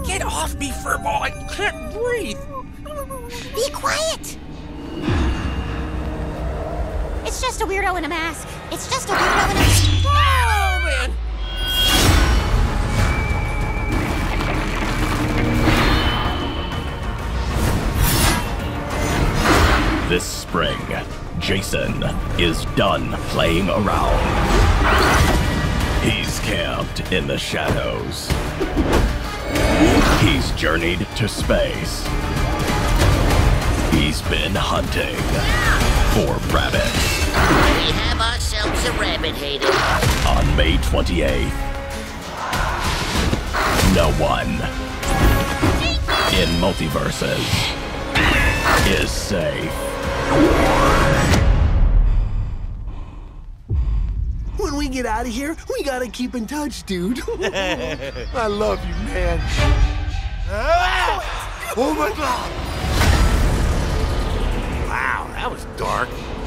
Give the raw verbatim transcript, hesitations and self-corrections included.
Get off me, furball! I can't breathe! Be quiet! It's just a weirdo in a mask. It's just a weirdo in a mask. Oh, man! This spring, Jason is done playing around. He's camped in the shadows. He's journeyed to space. He's been hunting for rabbits. We have ourselves a rabbit hater. On May twenty-eighth, no one in Multiversus is safe. When we get out of here, we gotta keep in touch, dude. I love you, man. Oh my God! Wow, that was dark.